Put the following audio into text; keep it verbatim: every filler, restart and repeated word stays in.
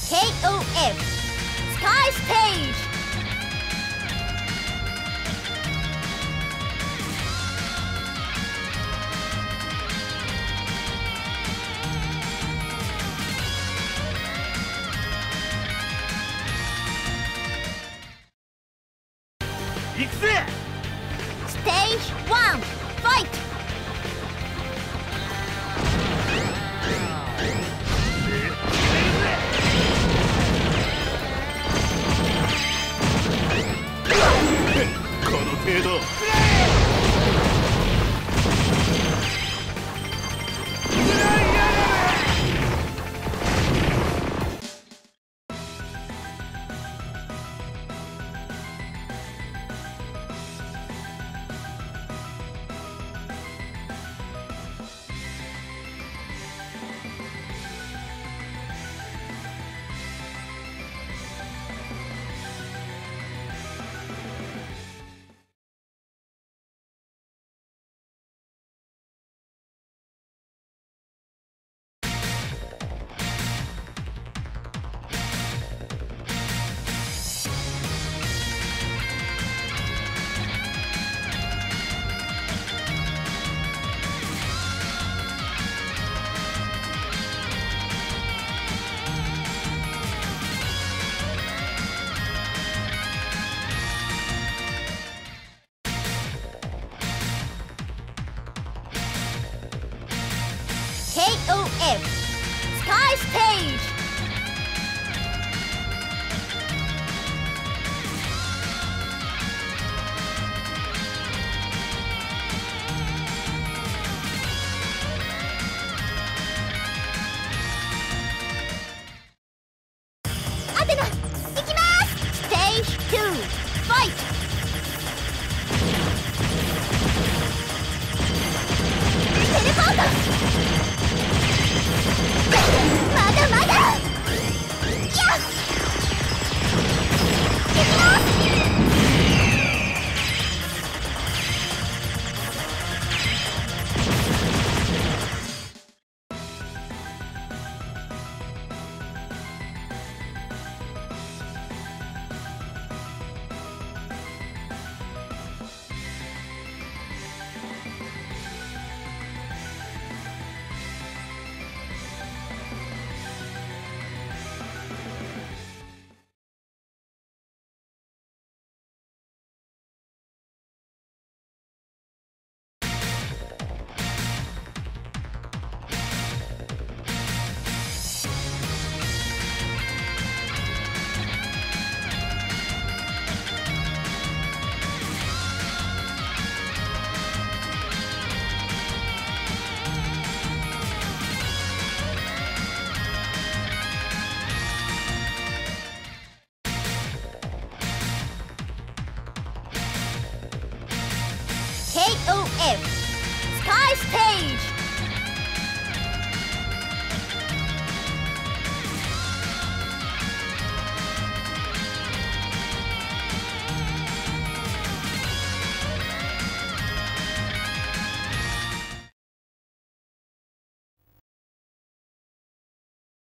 ケーオーエフ スカイステージ。 行くぜ。 ステージワン、ファイト。 この程度。 ケーオーエフ スカイステージ。アテナ、行きます。ステージツー、ファイト。テレポート。まだまだ。やっ。行きます。ケーオーエフ スカイステージ。